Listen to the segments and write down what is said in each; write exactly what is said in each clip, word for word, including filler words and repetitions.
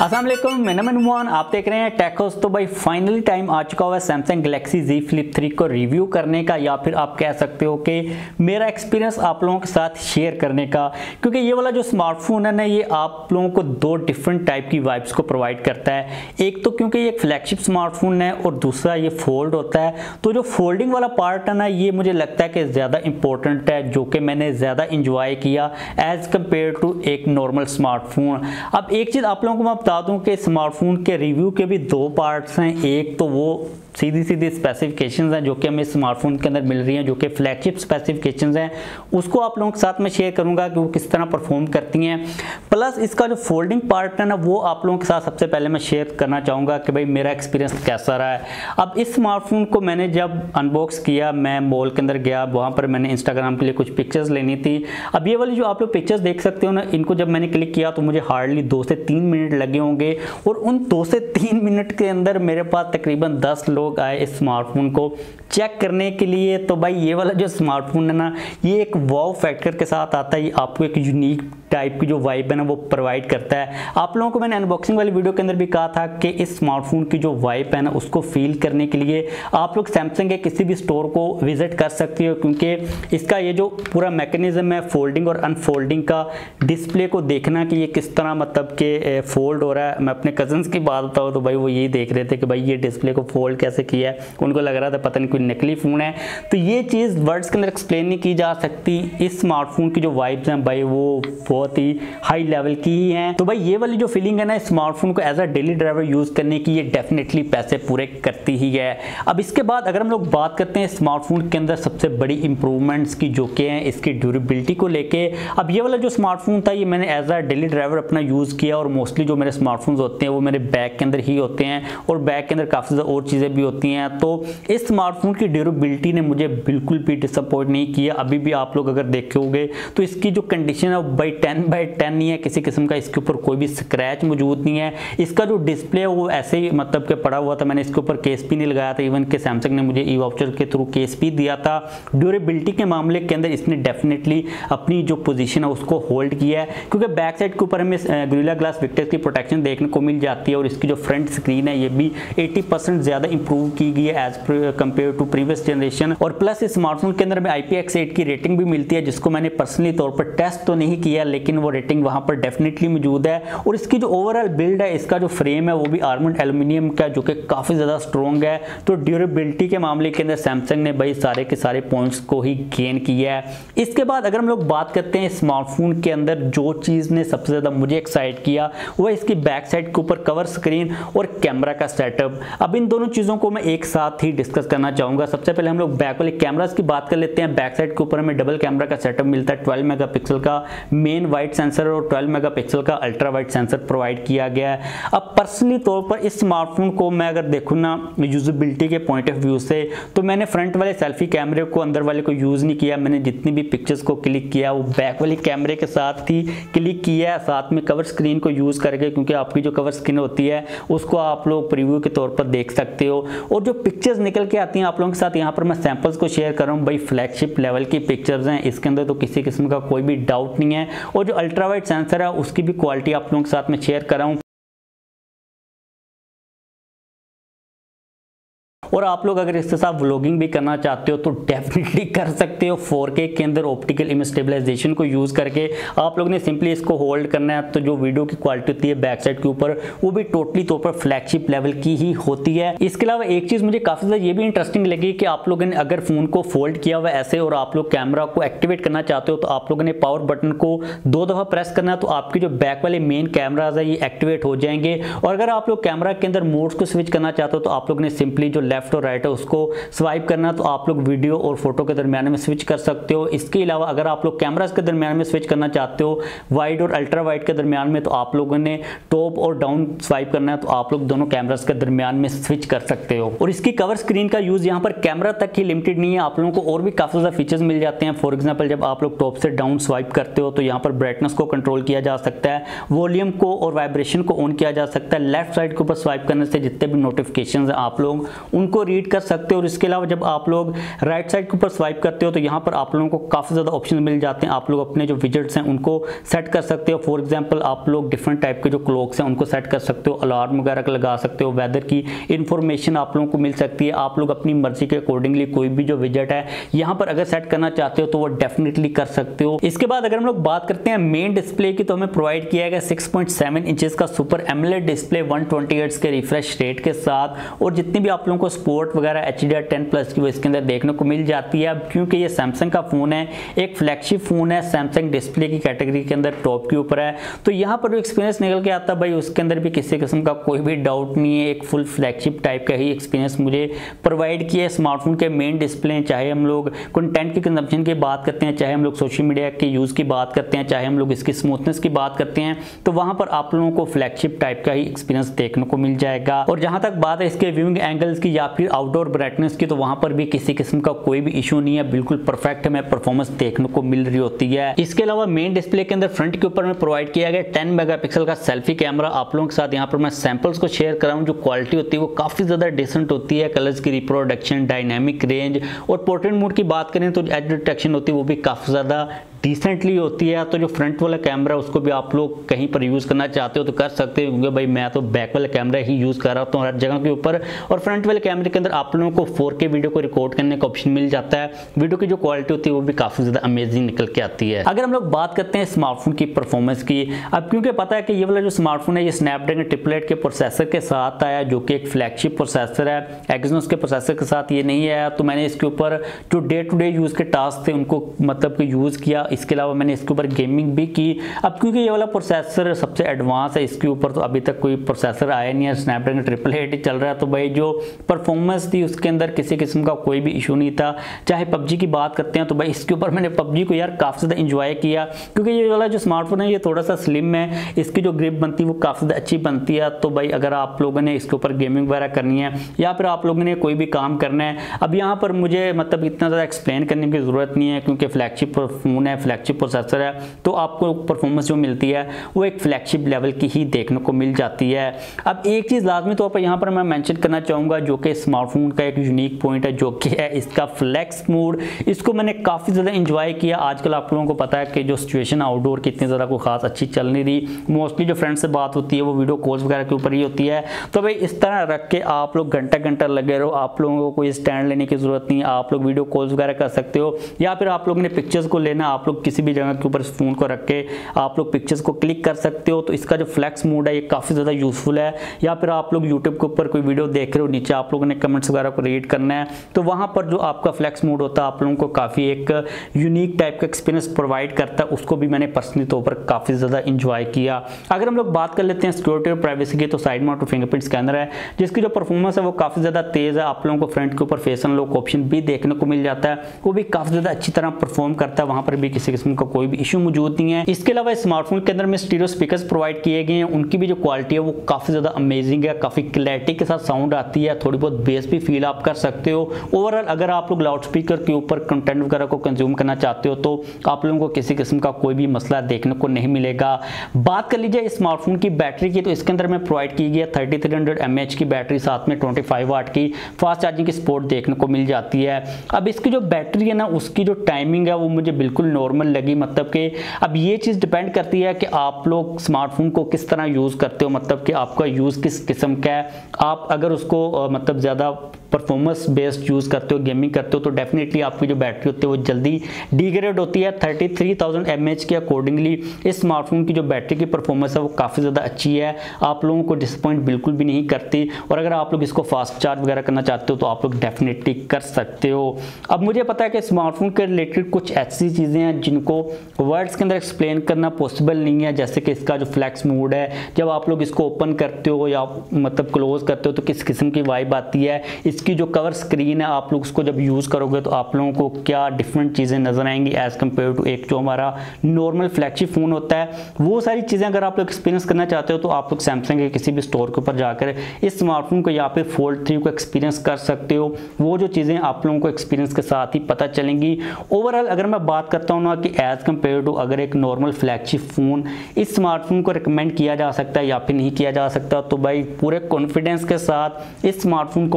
अस्सलाम वालेकुम, मैं नमन नुमान, आप देख रहे हैं टेक हाउस। तो भाई फाइनली टाइम आ चुका हुआ है Samsung Galaxy Z Flip three को रिव्यू करने का, या फिर आप कह सकते हो कि मेरा एक्सपीरियंस आप लोगों के साथ शेयर करने का। क्योंकि ये वाला जो स्मार्टफोन है ना, ये आप लोगों को दो डिफरेंट टाइप की वाइब्स को प्रोवाइड करता है। एक तो क्योंकि ये एक फ्लैगशिप स्मार्टफोन है और दूसरा ये फोल्ड होता है। तो जो फोल्डिंग वाला पार्ट है ना, ये मुझे लगता है कि ज़्यादा इंपॉर्टेंट है, जो कि मैंने ज़्यादा इंजॉय किया एज कम्पेयर टू एक नॉर्मल स्मार्टफोन। अब एक चीज़ आप लोगों को मैं बता दूं कि स्मार्टफोन के रिव्यू के भी दो पार्ट्स हैं। एक तो वो सीधी सीधी स्पेसिफिकेशंस हैं जो कि हमें स्मार्टफोन के अंदर मिल रही हैं, जो कि फ्लैगशिप स्पेसिफिकेशंस हैं, उसको आप लोगों के साथ में शेयर करूंगा कि वो किस तरह परफॉर्म करती हैं। प्लस इसका जो फोल्डिंग पार्ट है ना, वो आप लोगों के साथ सबसे पहले मैं शेयर करना चाहूँगा कि भाई मेरा एक्सपीरियंस कैसा रहा है। अब इस स्मार्टफोन को मैंने जब अनबॉक्स किया, मैं मॉल के अंदर गया, वहाँ पर मैंने इंस्टाग्राम के लिए कुछ पिक्चर्स लेनी थी। अब ये वाली जो आप लोग पिक्चर्स देख सकते हो ना, इनको जब मैंने क्लिक किया तो मुझे हार्डली दो से तीन मिनट लगे होंगे, और उन दो से तीन मिनट के अंदर मेरे पास तकरीबन दस लोग आए इस स्मार्टफोन को चेक करने के लिए। तो भाई ये वाला जो स्मार्टफोन है ना, ये एक वाव फैक्टर के साथ आता है। ये आपको एक यूनिक टाइप की जो वाइब है ना, वो प्रोवाइड करता है। आप लोगों को मैंने अनबॉक्सिंग वाली वीडियो के अंदर भी कहा था कि इस स्मार्टफोन की जो वाइब है ना, उसको फील करने के लिए आप लोग सैमसंग के किसी भी स्टोर को विजिट कर सकते हो, क्योंकि इसका ये जो पूरा मैकेनिज्म है फोल्डिंग और अनफोल्डिंग का, डिस्प्ले को देखना कि ये किस तरह मतलब कि फोल्ड हो रहा है। मैं अपने कजन्स की बात बताऊँ तो भाई वो यही देख रहे थे कि भाई ये डिस्प्ले को फोल्ड कैसे किया है, उनको लग रहा था पता नहीं कोई नकली फ़ोन है। तो ये चीज़ वर्ड्स के अंदर एक्सप्लेन नहीं की जा सकती। इस स्मार्टफोन की जो वाइब्स हैं भाई, वो बहुत ही हाई लेवल की ही हैं। तो भाई ये वाली जो फीलिंग है ना, स्मार्टफोन को as a daily driver use करने की, ये डेफिनेटली पैसे पूरे करती ही है। अब इसके बाद अगर हम लोग बात करते हैं स्मार्टफोन के अंदर सबसे बड़ी इंप्रूवमेंट्स की, जो कि हैं इसकी ड्यूरेबिलिटी को लेके। अब ये वाला जो स्मार्टफोन था, ये मैंने एज अ डेली ड्राइवर अपना यूज़ किया, और मोस्टली जो मेरे स्मार्टफोन्स होते हैं वो मेरे बैग के अंदर ही होते हैं, और बैग के अंदर काफ़ी ज़्यादा और चीज़ें भी होती हैं। तो इस स्मार्टफोन की ड्यूरेबिलिटी ने मुझे बिल्कुल भी डिसअपॉइंट नहीं किया। अभी भी आप लोग अगर देखोगे तो इसकी जो कंडीशन है बाई टेन बाई टेन नहीं है, किसी किस्म का इसके ऊपर कोई भी स्क्रैच मौजूद नहीं है। इसका जो डिस्प्ले है वो ऐसे ही मतलब के पड़ा हुआ था, मैंने इसके ऊपर केस भी नहीं लगाया था। इवन के सैमसंग ने मुझे ई वाउचर के थ्रू केस भी दिया था। ड्यूरेबिलिटी के मामले के अंदर इसने डेफिनेटली अपनी जो पोजीशन है उसको होल्ड किया है, क्योंकि बैक साइड के ऊपर हमें गोरिल्ला ग्लास विक्टर्स की प्रोटेक्शन देखने को मिल जाती है, और इसकी जो फ्रंट स्क्रीन है ये भी अस्सी परसेंट ज़्यादा इंप्रूव की गई है as compare to previous generation. और प्लस इस स्मार्टफोन के अंदर में आई पी एक्स एट की रेटिंग भी मिलती है, जिसको मैंने पर्सनली तौर पर टेस्ट तो नहीं किया, लेकिन वो रेटिंग वहां पर डेफिनेटली मौजूद है। और इसकी जो ओवरऑल बिल्ड है, इसका जो फ्रेम है वो भी आर्मर्ड एल्यूमिनियम का, जो कि काफ़ी ज़्यादा स्ट्रॉन्ग है। तो ड्यूरेबिलिटी के मामले के अंदर सैमसंग ने भाई सारे के सारे पॉइंट्स को ही गेन किया है। इसके बाद अगर हम लोग बात करते हैं स्मार्टफोन के अंदर जो चीज़ ने सबसे ज़्यादा मुझे एक्साइट किया, वो इसकी बैक साइड के ऊपर कवर स्क्रीन और कैमरा का सेटअप। अब इन दोनों चीज़ों को मैं एक साथ ही डिस्कस करना चाहूँगा। सबसे पहले हम लोग बैक वाले कैमरास की बात कर लेते हैं। बैक साइड के ऊपर हमें डबल कैमरा का सेटअप मिलता है। ट्वेल्व मेगापिक्सल का मेन वाइड सेंसर और ट्वेल्व मेगापिक्सल का अल्ट्रा वाइड सेंसर प्रोवाइड किया गया है। अब पर्सनली तौर पर इस स्मार्टफोन को मैं अगर देखूँ ना यूजेबिलिटी के पॉइंट ऑफ व्यू से, तो मैंने फ्रंट वाले सेल्फी कैमरे को, अंदर वाले को यूज़ नहीं किया। मैंने जितनी भी पिक्चर्स को क्लिक किया वो बैक वाले कैमरे के साथ ही क्लिक किया है, साथ में कवर स्क्रीन को यूज़ करके, क्योंकि आपकी जो कवर स्क्रीन होती है उसको आप लोग प्रीव्यू के तौर पर देख सकते हो। और जो पिक्चर्स निकल के आती हैं आप लोगों के साथ, यहाँ पर मैं सैंपल्स को शेयर कर रहा हूँ। भाई फ्लैगशिप लेवल की पिक्चर्स हैं, इसके अंदर तो किसी किस्म का कोई भी डाउट नहीं है। और जो अल्ट्रा वाइड सेंसर है उसकी भी क्वालिटी आप लोगों के साथ में शेयर कर रहा हूँ। और आप लोग अगर इसके साथ व्लॉगिंग भी करना चाहते हो तो डेफिनेटली कर सकते हो। फोर के के अंदर ऑप्टिकल इमेज स्टेबलाइजेशन को यूज़ करके आप लोग ने सिंपली इसको होल्ड करना है, तो जो वीडियो की क्वालिटी होती है बैक साइड के ऊपर, वो भी टोटली तौर पर फ्लैगशिप लेवल की ही होती है। इसके अलावा एक चीज़ मुझे काफ़ी ज़्यादा ये भी इंटरेस्टिंग लगी कि आप लोगों ने अगर फ़ोन को फोल्ड किया हुआ ऐसे और आप लोग कैमरा को एक्टिवेट करना चाहते हो, तो आप लोगों ने पावर बटन को दो दफ़ा प्रेस करना है, तो आपकी जो बैक वाले मेन कैमराज है ये एक्टिवेट हो जाएंगे। और अगर आप लोग कैमरा के अंदर मोड्स को स्विच करना चाहते हो, तो आप लोग ने सिंपली जो लेफ्ट और राइट है उसको स्वाइप करना, तो आप लोग वीडियो और फोटो के दरमियान में स्विच कर सकते हो। इसके अलावा अगर आप लोग कैमरास के दरमियान में स्विच करना चाहते हो, वाइड और अल्ट्रा वाइड के दरमियान में, तो आप लोगों ने टॉप और डाउन स्वाइप करना है, तो आप लोग दोनों कैमरास के दरमियान में स्विच कर सकते हो। और इसकी कवर स्क्रीन का यूज यहाँ पर कैमरा तक ही लिमिटेड नहीं है, आप लोगों को और भी काफी ज्यादा फीचर्स मिल जाते हैं। फॉर एग्जाम्पल जब आप लोग टॉप से डाउन स्वाइप करते हो तो यहाँ पर ब्राइटनेस को कंट्रोल किया जा सकता है, वॉल्यूम को और वाइब्रेशन को ऑन किया जा सकता है। लेफ्ट साइड के ऊपर स्वाइप करने से जितने भी नोटिफिकेशन आप लोग उनको उनको रीड कर सकते हो। और इसके अलावा जब आप लोग राइट साइड के ऊपर स्वाइप करते हो तो यहाँ पर आप लोगों को काफ़ी ज़्यादा ऑप्शन मिल जाते हैं। आप लोग अपने जो विजेट्स हैं उनको सेट कर सकते हो। फॉर एग्जांपल आप लोग डिफरेंट टाइप के जो क्लॉक्स हैं उनको सेट कर सकते हो, अलार्म वगैरह लगा सकते हो, वेदर की इंफॉर्मेशन आप लोगों को मिल सकती है। आप लोग अपनी मर्जी के अकॉर्डिंगली कोई भी जो विजेट है यहाँ पर अगर सेट करना चाहते हो तो वो डेफिनेटली कर सकते हो। इसके बाद अगर हम लोग बात करते हैं मेन डिस्प्ले की, तो हमें प्रोवाइड किया गया सिक्स पॉइंट सेवन इंचेस का super AMOLED display one twenty hertz के रिफ्रेश रेट के साथ, और जितनी भी आप लोगों को स्पोर्ट वगैरह H D R ten plus की वो इसके अंदर देखने को मिल जाती है। अब क्योंकि ये सैमसंग का फोन है, एक फ्लैगशिप फोन है, सैमसंग डिस्प्ले की कैटेगरी के अंदर टॉप के ऊपर है, तो यहाँ पर जो एक्सपीरियंस निकल के आता है भाई उसके अंदर भी किसी किस्म का कोई भी डाउट नहीं है। एक फुल फ्लैगशिप टाइप का ही एक्सपीरियंस मुझे प्रोवाइड किया है स्मार्टफोन के मेन डिस्प्ले। चाहे हम लोग कंटेंट की कंजम्पशन की बात करते हैं, चाहे हम लोग सोशल मीडिया के यूज़ की बात करते हैं, चाहे हम लोग इसकी स्मूथनेस की बात करते हैं, तो वहाँ पर आप लोगों को फ्लैगशिप टाइप का ही एक्सपीरियंस देखने को मिल जाएगा। और जहाँ तक बात है इसके व्यूइंग एंगल्स की या फिर आउटडोर ब्राइटनेस की, तो वहाँ पर भी किसी किस्म का कोई भी इशू नहीं है, बिल्कुल परफेक्ट हमें परफॉर्मेंस देखने को मिल रही होती है। इसके अलावा मेन डिस्प्ले के अंदर फ्रंट के ऊपर में प्रोवाइड किया गया टेन मेगापिक्सल का सेल्फी कैमरा। आप लोगों के साथ यहाँ पर मैं सैंपल्स को शेयर कर रहा हूँ। जो क्वालिटी होती है वो काफ़ी ज़्यादा डिसेंट होती है। कलर्स की रिप्रोडक्शन, डायनामिक रेंज और पोर्ट्रेट मोड की बात करें तो एज डिटेक्शन होती है वो भी काफ़ी ज़्यादा डिसेंटली होती है। तो जो फ्रंट वाला कैमरा उसको भी आप लोग कहीं पर यूज़ करना चाहते हो तो कर सकते हो, क्योंकि भाई मैं तो बैक वाला कैमरा ही यूज़ कर रहा हूँ हर जगह के ऊपर। और फ्रंट वाले कैमरे के अंदर आप लोगों को फोर के वीडियो को रिकॉर्ड करने का ऑप्शन मिल जाता है। वीडियो की जो क्वालिटी होती है वो भी काफ़ी ज़्यादा अमेजिंग निकल के आती है। अगर हम लोग बात करते हैं स्मार्टफोन की परफॉर्मेंस की, अब क्योंकि पता है कि ये वाला जो स्मार्टफोन है ये स्नैपड्रैगन ट्रिपल एट के प्रोसेसर के साथ आया, जो कि एक फ्लैगशिप प्रोसेसर है। एक्सिनोस के प्रोसेसर के साथ ये नहीं आया, तो मैंने इसके ऊपर जो डे टू डे यूज़ के टास्क थे उनको मतलब कि यूज़ किया। इसके अलावा मैंने इसके ऊपर गेमिंग भी की। अब क्योंकि ये वाला प्रोसेसर सबसे एडवांस है, इसके ऊपर तो अभी तक कोई प्रोसेसर आया नहीं है, स्नैपड्रैगन ट्रिपल एट ही चल रहा है, तो भाई जो परफॉर्मेंस थी उसके अंदर किसी किस्म का कोई भी इशू नहीं था। चाहे पबजी की बात करते हैं तो भाई इसके ऊपर मैंने पबजी को यार काफ़ी ज़्यादा इंजॉय किया, क्योंकि ये वाला जो स्मार्टफोन है ये थोड़ा सा स्लिम है, इसकी जो ग्रिप बनती है वो काफ़ी ज़्यादा अच्छी बनती है। तो भाई अगर आप लोगों ने इसके ऊपर गेमिंग वगैरह करनी है या फिर आप लोगों ने कोई भी काम करना है, अब यहाँ पर मुझे मतलब इतना ज़्यादा एक्सप्लेन करने की ज़रूरत नहीं है, क्योंकि फ्लैगशिप फोन है, फ्लैगशिप प्रोसेसर है, तो आपको परफॉर्मेंस जो मिलती है वो एक फ्लैगशिप लेवल की ही देखने को मिल जाती है। अब एक चीज़ लाजमी तौर पर यहाँ पर मैं मेंशन करना चाहूँगा जो कि स्मार्टफोन का एक यूनिक पॉइंट है, जो कि है इसका फ्लैक्स मोड। इसको मैंने काफ़ी ज़्यादा इंजॉय किया। आजकल आप लोगों को पता है कि जो सिचुएशन आउटडोर की इतनी ज़्यादा कोई खास अच्छी चल नहीं रही, मोस्टली जो फ्रेंड से बात होती है वो वीडियो कॉल्स वगैरह के ऊपर ही होती है। तो भाई इस तरह रख के आप लोग घंटा घंटा लगे रहो, आप लोगों को कोई स्टैंड लेने की ज़रूरत नहीं है, आप लोग वीडियो कॉल्स वगैरह कर सकते हो, या फिर आप लोगों ने पिक्चर्स को लेना, आप लोग किसी भी जगह के ऊपर फ़ोन को रख के आप लोग पिक्चर्स को क्लिक कर सकते हो। तो इसका जो फ्लैक्स मोड है ये काफ़ी ज़्यादा यूजफुल है। या फिर आप लोग यूट्यूब के ऊपर कोई वीडियो देख रहे हो, नीचे आप लोगों ने कमेंट्स वगैरह को रीड करना है, तो वहाँ पर जो आपका फ्लैक्स मोड होता है आप लोगों को काफ़ी एक यूनिक टाइप का एक्सपीरियंस प्रोवाइड करता है। उसको भी मैंने पर्सनली तौर पर काफ़ी ज़्यादा इंजॉय किया। अगर हम लोग बात कर लेते हैं सिक्योरिटी और प्राइवेसी की, तो साइड माउंट फिंगरप्रिंट स्कैनर है जिसकी जो परफॉर्मेंस है वो काफ़ी ज़्यादा तेज़ है। आप लोगों को फ्रंट के ऊपर फेस अनलॉक ऑप्शन भी देखने को मिल जाता है, वो भी काफ़ी ज़्यादा अच्छी तरह परफॉर्म करता है, वहाँ पर भी किसी किस्म का कोई भी इशू मौजूद नहीं है। इसके अलावा स्मार्टफोन के अंदर में स्टीरियो स्पीकर्स प्रोवाइड किए गए हैं, उनकी भी जो क्वालिटी है वो काफ़ी ज़्यादा अमेजिंग है, काफ़ी क्लैरिटी के साथ साउंड आती है, थोड़ी बहुत बेस भी फील आप कर सकते हो। ओवरऑल अगर आप लोग लाउड स्पीकर के ऊपर कंटेंट वगैरह को कंज्यूम करना चाहते हो तो आप लोगों को किसी किस्म का कोई भी मसला देखने को नहीं मिलेगा। बात कर लीजिए स्मार्टफोन की बैटरी की, तो इसके अंदर में प्रोवाइड की गई है thirty three hundred M H की बैटरी, साथ में ट्वेंटी फाइव वाट की फास्ट चार्जिंग की सपोर्ट देखने को मिल जाती है। अब इसकी जो बैटरी है ना उसकी जो टाइमिंग है वो मुझे बिल्कुल नॉर्मल लगी, मतलब कि अब ये चीज़ डिपेंड करती है कि आप लोग स्मार्टफोन को किस तरह यूज़ करते हो, मतलब कि आपका यूज़ किस किस्म का है। आप अगर उसको मतलब ज़्यादा परफॉर्मेंस बेस्ड यूज़ करते हो, गेमिंग करते हो, तो डेफिनेटली आपकी जो बैटरी होती है वो जल्दी डिग्रेड होती है। Thirty three thousand M H के अकॉर्डिंगली इस स्मार्टफोन की जो बैटरी की परफॉर्मेंस है वो काफ़ी ज़्यादा अच्छी है, आप लोगों को डिसअपॉइंट बिल्कुल भी नहीं करती। और अगर आप लोग इसको फास्ट चार्ज वगैरह करना चाहते हो तो आप लोग डेफिनेटली कर सकते हो। अब मुझे पता है कि स्मार्टफोन के रिलेटेड कुछ ऐसी चीज़ें हैं जिनको वर्ड्स के अंदर एक्सप्लेन करना पॉसिबल नहीं है, जैसे कि इसका जो फ्लैक्स मोड है, जब आप लोग इसको ओपन करते हो या मतलब क्लोज करते हो तो किस किस्म की वाइब आती है, इसकी जो कवर स्क्रीन है आप लोग उसको जब यूज़ करोगे तो आप लोगों को क्या डिफरेंट चीज़ें नजर आएंगी एज़ कम्पेयर टू एक जो हमारा नॉर्मल फ्लैगशिप फ़ोन होता है। वो सारी चीज़ें अगर आप लोग एक्सपीरियंस करना चाहते हो तो आप लोग सैमसंग के किसी भी स्टोर के ऊपर जाकर इस स्मार्टफोन को या फिर फोल्ड थ्री को एक्सपीरियंस कर सकते हो। वो जो चीज़ें आप लोगों को एक्सपीरियंस के साथ ही पता चलेंगी। ओवरऑल अगर मैं बात करता हूँ ना कि एज़ कम्पेयर टू अगर एक नॉर्मल फ्लैगशिप फ़ोन इस स्मार्टफोन को रिकमेंड किया जा सकता है या फिर नहीं किया जा सकता, तो भाई पूरे कॉन्फिडेंस के साथ इस स्मार्टफोन को मैं रिकमेंड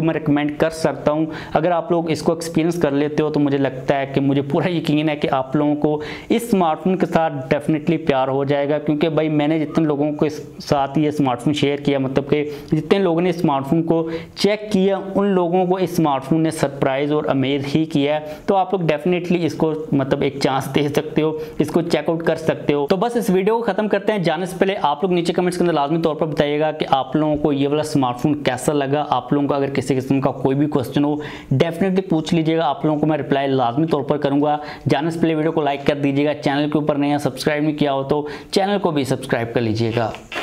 रिकमेंड कर सकता हूँ। अगर आप लोग इसको एक्सपीरियंस कर लेते हो तो मुझे लगता है कि मुझे पूरा यकीन है कि आप लोगों को इस स्मार्टफोन के साथ डेफिनेटली प्यार हो जाएगा, क्योंकि भाई मैंने जितने लोगों के साथ ये स्मार्टफोन शेयर किया, मतलब कि जितने लोगों ने स्मार्टफोन को चेक किया उन लोगों को इस स्मार्टफोन ने सरप्राइज और अमेज ही किया है। तो आप लोग डेफिनेटली इसको मतलब एक चांस दे सकते हो, इसको चेकआउट कर सकते हो। तो बस इस वीडियो को खत्म करते हैं। जाने से पहले आप लोग नीचे कमेंट्स के अंदर लाजमी तौर पर बताइएगा कि आप लोगों को ये वाला स्मार्टफोन कैसा लगा। आप लोगों को अगर किसी किस्म का कोई भी क्वेश्चन हो डेफिनेटली पूछ लीजिएगा, आप लोगों को मैं रिप्लाई लाजमी तौर पर करूंगा। जाने से पहले वीडियो को लाइक कर दीजिएगा, चैनल के ऊपर नया सब्सक्राइब नहीं किया हो तो चैनल को भी सब्सक्राइब कर लीजिएगा।